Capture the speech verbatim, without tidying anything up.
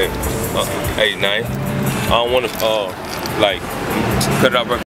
uh, hey, nine. I don't want to uh like cut it out.